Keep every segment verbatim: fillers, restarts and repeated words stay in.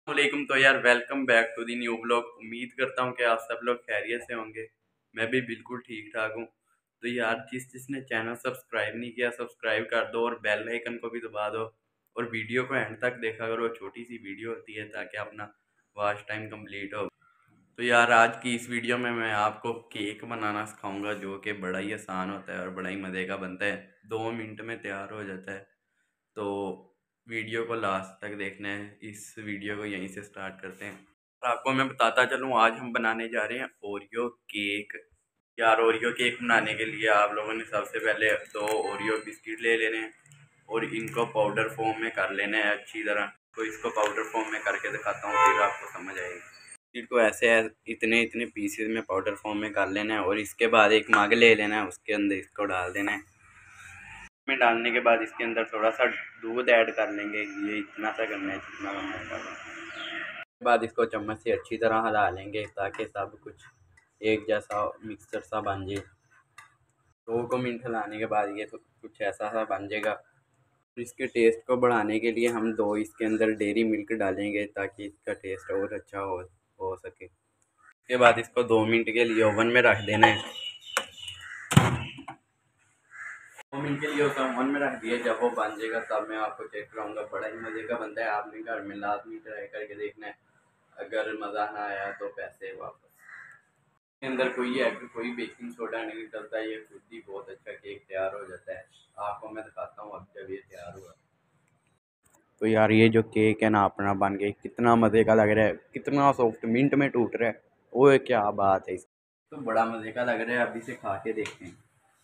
वालेकुम। तो यार welcome back to the new blog. उम्मीद करता हूँ कि आप सब लोग खैरियत से होंगे। मैं भी बिल्कुल ठीक ठाक हूँ। तो यार जिस जिसने चैनल सब्सक्राइब नहीं किया सब्सक्राइब कर दो और बेल आइकन को भी दबा दो और वीडियो को एंड तक देखा करो। छोटी सी वीडियो होती है ताकि अपना वॉच टाइम कंप्लीट हो। तो यार आज की इस वीडियो में मैं आपको केक बनाना सिखाऊंगा जो कि बड़ा ही आसान होता है और बड़ा ही मज़े का बनता है। दो मिनट में तैयार हो जाता है। तो वीडियो को लास्ट तक देखना है। इस वीडियो को यहीं से स्टार्ट करते हैं और आपको मैं बताता चलूँ आज हम बनाने जा रहे हैं ओरियो केक। यार ओरियो केक बनाने के लिए आप लोगों ने सबसे पहले दो ओरियो बिस्किट ले लेने हैं और इनको पाउडर फॉर्म में कर लेना है अच्छी तरह। तो इसको पाउडर फॉर्म में करके दिखाता हूँ फिर आपको समझ आएगी। बिस्किट को ऐसे इतने इतने पीसेस में पाउडर फॉर्म में कर लेना है और इसके बाद एक मग ले लेना है, उसके अंदर इसको डाल देना है। में डालने के बाद इसके अंदर थोड़ा सा दूध ऐड कर लेंगे। ये इतना सा करना है जितना करना है। उसके बाद इसको चम्मच से अच्छी तरह हिला लेंगे ताकि सब कुछ एक जैसा मिक्सचर सा बन जाए। दो को मिनट हिलाने के बाद ये तो कुछ ऐसा सा बन जाएगा। इसके टेस्ट को बढ़ाने के लिए हम दो इसके अंदर डेयरी मिल्क डालेंगे ताकि इसका टेस्ट और अच्छा हो हो सके। उसके बाद इसको दो मिनट के लिए ओवन में रख देना है। दो मिनट के लिए उसे ओवन में रख दिया। जब वो बन जाएगा तब मैं आपको चेक कराऊंगा। बड़ा ही मज़े का बनता है। आपने घर में लाजमी ट्राई करके देखना है। अगर मज़ा ना आया तो पैसे वापस। इसके अंदर कोई एग कोई बेकिंग सोडा नहीं डलता। ये खुद ही बहुत अच्छा केक तैयार हो जाता है। आपको मैं दिखाता हूँ अब जब ये तैयार हुआ। तो यार ये जो केक है ना अपना बन के कितना मज़े का लग रहा है, कितना सॉफ्ट मिनट में टूट रहा है। वो क्या बात है। तो बड़ा मज़े का लग रहा है। अभी से खा के देखते हैं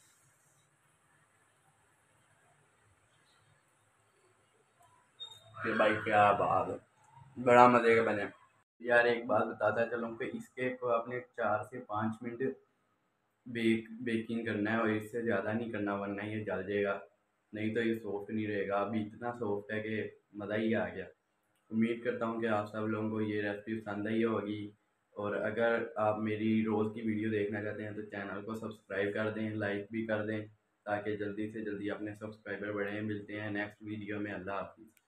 कि भाई क्या बात है। बड़ा मज़े का बने। यार एक बात बताता चलूँ कि इसके को आपने चार से पाँच मिनट बेक बेकिंग करना है और इससे ज़्यादा नहीं करना वरना ये जल जाएगा। नहीं तो ये सॉफ्ट नहीं रहेगा। अभी इतना सॉफ्ट है कि मज़ा ही आ गया। उम्मीद करता हूँ कि आप सब लोगों को ये रेसिपी पसंद आई होगी। और अगर आप मेरी रोज़ की वीडियो देखना चाहते हैं तो चैनल को सब्सक्राइब कर दें, लाइक भी कर दें ताकि जल्दी से जल्दी अपने सब्सक्राइबर बढ़ें। मिलते हैं नेक्स्ट वीडियो में। अल्लाह हाफिज़।